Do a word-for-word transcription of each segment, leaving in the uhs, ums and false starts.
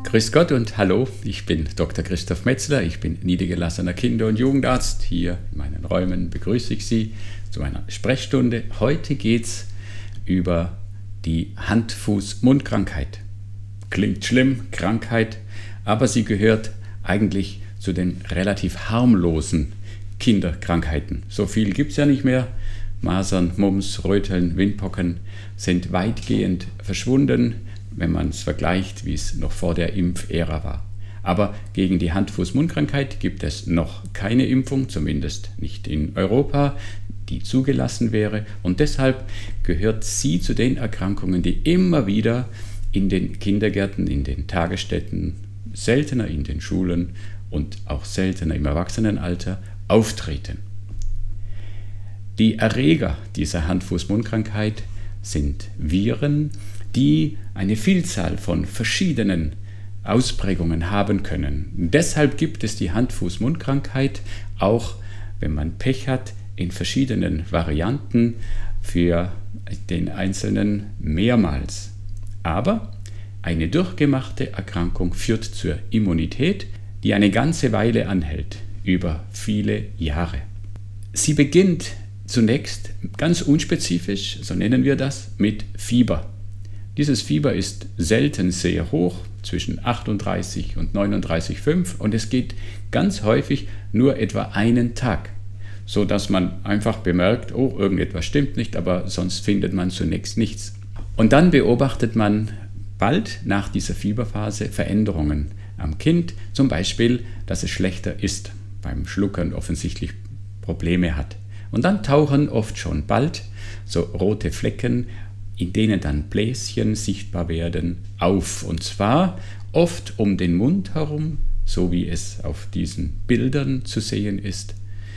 Grüß Gott und hallo, ich bin Doktor Christoph Metzler, ich bin niedergelassener Kinder- und Jugendarzt. Hier in meinen Räumen begrüße ich Sie zu einer Sprechstunde. Heute geht es über die Hand-Fuß-Mund-Krankheit. Klingt schlimm, Krankheit, aber sie gehört eigentlich zu den relativ harmlosen Kinderkrankheiten. So viel gibt es ja nicht mehr. Masern, Mumps, Röteln, Windpocken sind weitgehend verschwunden, wenn man es vergleicht, wie es noch vor der Impfära war. Aber gegen die Hand-Fuß-Mund-Krankheit gibt es noch keine Impfung, zumindest nicht in Europa, die zugelassen wäre. Und deshalb gehört sie zu den Erkrankungen, die immer wieder in den Kindergärten, in den Tagesstätten, seltener in den Schulen und auch seltener im Erwachsenenalter auftreten. Die Erreger dieser Hand-Fuß-Mund-Krankheit sind Viren, die eine Vielzahl von verschiedenen Ausprägungen haben können. Deshalb gibt es die Hand-Fuß-Mund-Krankheit auch, wenn man Pech hat, in verschiedenen Varianten für den Einzelnen mehrmals. Aber eine durchgemachte Erkrankung führt zur Immunität, die eine ganze Weile anhält, über viele Jahre. Sie beginnt zunächst ganz unspezifisch, so nennen wir das, mit Fieber. Dieses Fieber ist selten sehr hoch, zwischen achtunddreißig und neununddreißig Komma fünf, und es geht ganz häufig nur etwa einen Tag, so dass man einfach bemerkt, oh, irgendetwas stimmt nicht, aber sonst findet man zunächst nichts. Und dann beobachtet man bald nach dieser Fieberphase Veränderungen am Kind, zum Beispiel, dass es schlechter isst, beim Schluckern offensichtlich Probleme hat. Und dann tauchen oft schon bald so rote Flecken, in denen dann Bläschen sichtbar werden, auf. Und zwar oft um den Mund herum, so wie es auf diesen Bildern zu sehen ist.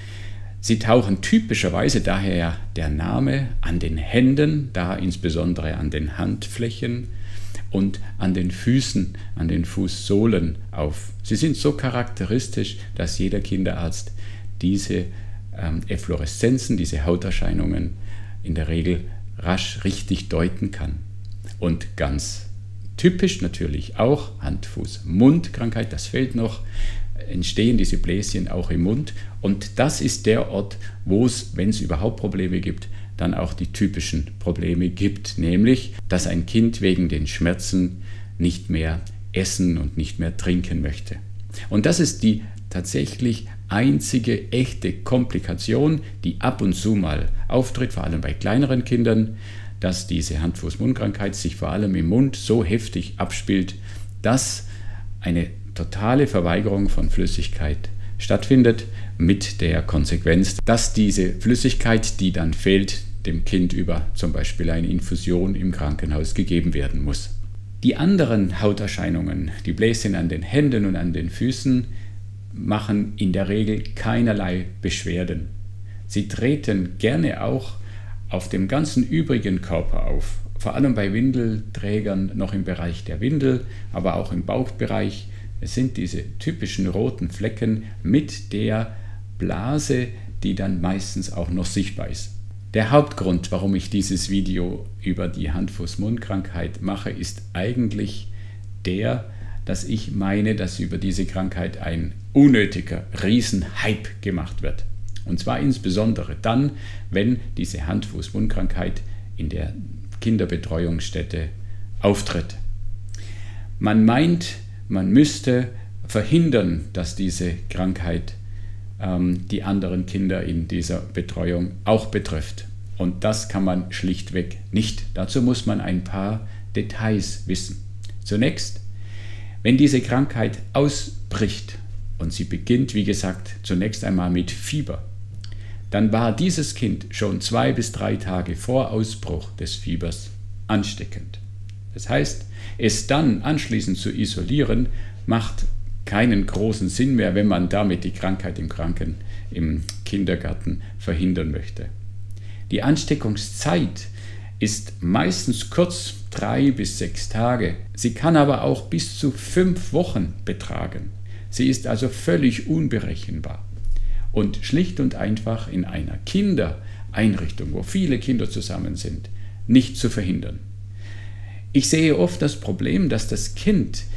Sie tauchen typischerweise, daher der Name, an den Händen, da insbesondere an den Handflächen und an den Füßen, an den Fußsohlen auf. Sie sind so charakteristisch, dass jeder Kinderarzt diese ähm, Effloreszenzen, diese Hauterscheinungen in der Regel rasch richtig deuten kann. Und ganz typisch natürlich auch Hand-Fuß-Mund-Krankheit, das fehlt noch, entstehen diese Bläschen auch im Mund. Und das ist der Ort, wo es, wenn es überhaupt Probleme gibt, dann auch die typischen Probleme gibt, nämlich, dass ein Kind wegen den Schmerzen nicht mehr essen und nicht mehr trinken möchte. Und das ist die tatsächlich einzige echte Komplikation, die ab und zu mal auftritt, vor allem bei kleineren Kindern, dass diese Hand-Fuß-Mund-Krankheit sich vor allem im Mund so heftig abspielt, dass eine totale Verweigerung von Flüssigkeit stattfindet, mit der Konsequenz, dass diese Flüssigkeit, die dann fehlt, dem Kind über zum Beispiel eine Infusion im Krankenhaus gegeben werden muss. Die anderen Hauterscheinungen, die Bläschen an den Händen und an den Füßen, machen in der Regel keinerlei Beschwerden. Sie treten gerne auch auf dem ganzen übrigen Körper auf, vor allem bei Windelträgern noch im Bereich der Windel, aber auch im Bauchbereich. Es sind diese typischen roten Flecken mit der Blase, die dann meistens auch noch sichtbar ist. Der Hauptgrund, warum ich dieses Video über die Hand-Fuß-Mund-Krankheit mache, ist eigentlich der, dass ich meine, dass über diese Krankheit ein unnötiger Riesenhype gemacht wird. Und zwar insbesondere dann, wenn diese Hand-Fuß-Mund-Krankheit in der Kinderbetreuungsstätte auftritt. Man meint, man müsste verhindern, dass diese Krankheit ähm, die anderen Kinder in dieser Betreuung auch betrifft. Und das kann man schlichtweg nicht. Dazu muss man ein paar Details wissen. Zunächst, wenn diese Krankheit ausbricht, und sie beginnt, wie gesagt, zunächst einmal mit Fieber, dann war dieses Kind schon zwei bis drei Tage vor Ausbruch des Fiebers ansteckend. Das heißt, es dann anschließend zu isolieren, macht keinen großen Sinn mehr, wenn man damit die Krankheit im Kranken, im Kindergarten verhindern möchte. Die Ansteckungszeit ist meistens kurz, drei bis sechs Tage. Sie kann aber auch bis zu fünf Wochen betragen. Sie ist also völlig unberechenbar und schlicht und einfach in einer Kindereinrichtung, wo viele Kinder zusammen sind, nicht zu verhindern. Ich sehe oft das Problem, dass das Kind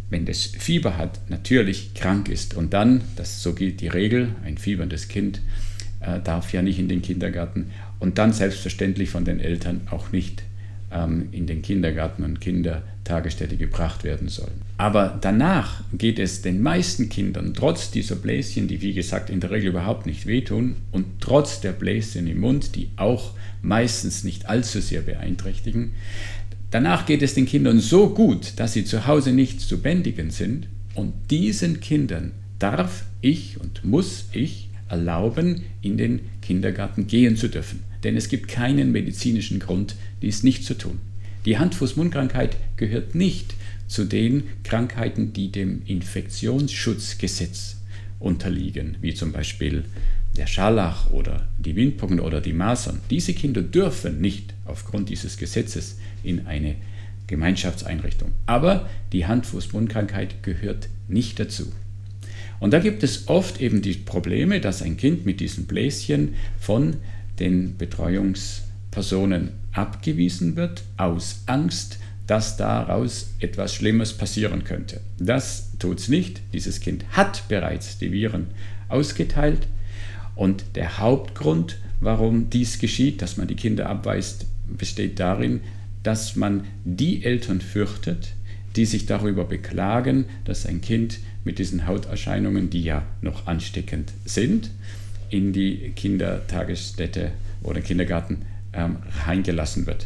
wenn das Fieber hat, natürlich krank ist und dann, das, so gilt die Regel, ein fieberndes Kind äh, darf ja nicht in den Kindergarten und dann selbstverständlich von den Eltern auch nicht ähm, in den Kindergarten und Kindertagesstätte gebracht werden soll. Aber danach geht es den meisten Kindern, trotz dieser Bläschen, die wie gesagt in der Regel überhaupt nicht wehtun und trotz der Bläschen im Mund, die auch meistens nicht allzu sehr beeinträchtigen, danach geht es den Kindern so gut, dass sie zu Hause nicht zu bändigen sind und diesen Kindern darf ich und muss ich erlauben, in den Kindergarten gehen zu dürfen. Denn es gibt keinen medizinischen Grund, dies nicht zu tun. Die Hand-Fuß-Mund-Krankheit gehört nicht zu den Krankheiten, die dem Infektionsschutzgesetz unterliegen, wie zum Beispiel der Scharlach oder die Windpocken oder die Masern. Diese Kinder dürfen nicht aufgrund dieses Gesetzes in eine Gemeinschaftseinrichtung. Aber die Hand-Fuß-Mund-Krankheit gehört nicht dazu. Und da gibt es oft eben die Probleme, dass ein Kind mit diesen Bläschen von den Betreuungspersonen abgewiesen wird, aus Angst, dass daraus etwas Schlimmes passieren könnte. Das tut es nicht. Dieses Kind hat bereits die Viren ausgeteilt. Und der Hauptgrund, warum dies geschieht, dass man die Kinder abweist, besteht darin, dass man die Eltern fürchtet, die sich darüber beklagen, dass ein Kind mit diesen Hauterscheinungen, die ja noch ansteckend sind, in die Kindertagesstätte oder Kindergarten ähm, reingelassen wird.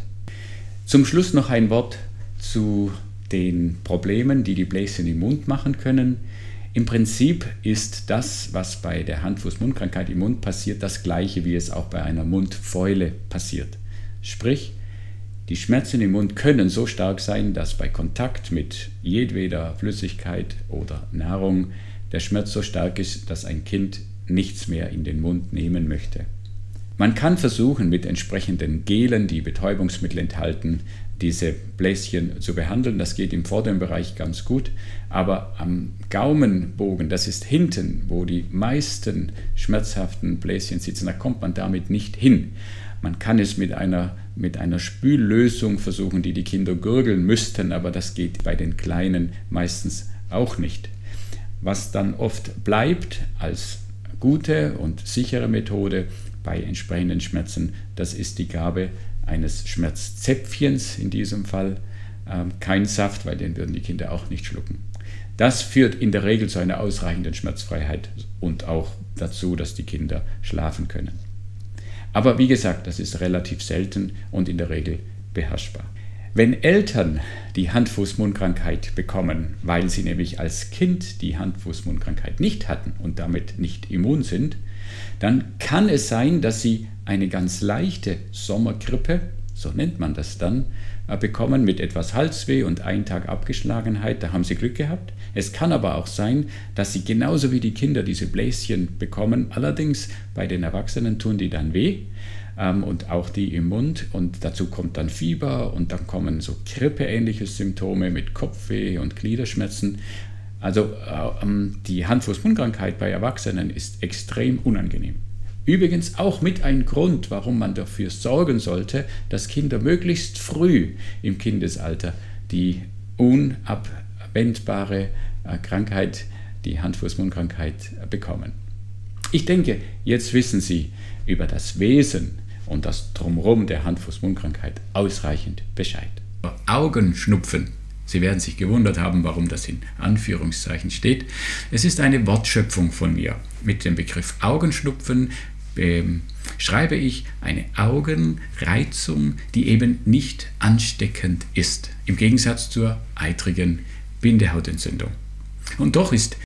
Zum Schluss noch ein Wort zu den Problemen, die die Bläschen im Mund machen können. Im Prinzip ist das, was bei der Hand-Fuß-Mund-Krankheit im Mund passiert, das gleiche, wie es auch bei einer Mundfäule passiert. Sprich, die Schmerzen im Mund können so stark sein, dass bei Kontakt mit jedweder Flüssigkeit oder Nahrung der Schmerz so stark ist, dass ein Kind nichts mehr in den Mund nehmen möchte. Man kann versuchen, mit entsprechenden Gelen, die Betäubungsmittel enthalten, diese Bläschen zu behandeln. Das geht im vorderen Bereich ganz gut, aber am Gaumenbogen, das ist hinten, wo die meisten schmerzhaften Bläschen sitzen, da kommt man damit nicht hin. Man kann es mit einer, mit einer Spüllösung versuchen, die die Kinder gurgeln müssten, aber das geht bei den Kleinen meistens auch nicht. Was dann oft bleibt als gute und sichere Methode bei entsprechenden Schmerzen, das ist die Gabe eines Schmerzzäpfchens in diesem Fall. Ähm, kein Saft, weil den würden die Kinder auch nicht schlucken. Das führt in der Regel zu einer ausreichenden Schmerzfreiheit und auch dazu, dass die Kinder schlafen können. Aber wie gesagt, das ist relativ selten und in der Regel beherrschbar. Wenn Eltern die Hand-Fuß-Mund-Krankheit bekommen, weil sie nämlich als Kind die Hand-Fuß-Mund-Krankheit nicht hatten und damit nicht immun sind, dann kann es sein, dass sie eine ganz leichte Sommergrippe, so nennt man das dann, bekommen mit etwas Halsweh und einen Tag Abgeschlagenheit. Da haben sie Glück gehabt. Es kann aber auch sein, dass sie genauso wie die Kinder diese Bläschen bekommen. Allerdings bei den Erwachsenen tun die dann weh. Und auch die im Mund und dazu kommt dann Fieber und dann kommen so grippeähnliche Symptome mit Kopfweh und Gliederschmerzen. Also die Hand-Fuß-Mund-Krankheit bei Erwachsenen ist extrem unangenehm. Übrigens auch mit ein Grund, warum man dafür sorgen sollte, dass Kinder möglichst früh im Kindesalter die unabwendbare Krankheit, die Hand-Fuß-Mund-Krankheit bekommen. Ich denke, jetzt wissen Sie über das Wesen und das Drumherum der Hand-Fuß-Mund-Krankheit ausreichend Bescheid. Augenschnupfen. Sie werden sich gewundert haben, warum das in Anführungszeichen steht. Es ist eine Wortschöpfung von mir. Mit dem Begriff Augenschnupfen beschreibe ich eine Augenreizung, die eben nicht ansteckend ist, im Gegensatz zur eitrigen Bindehautentzündung. Und doch ist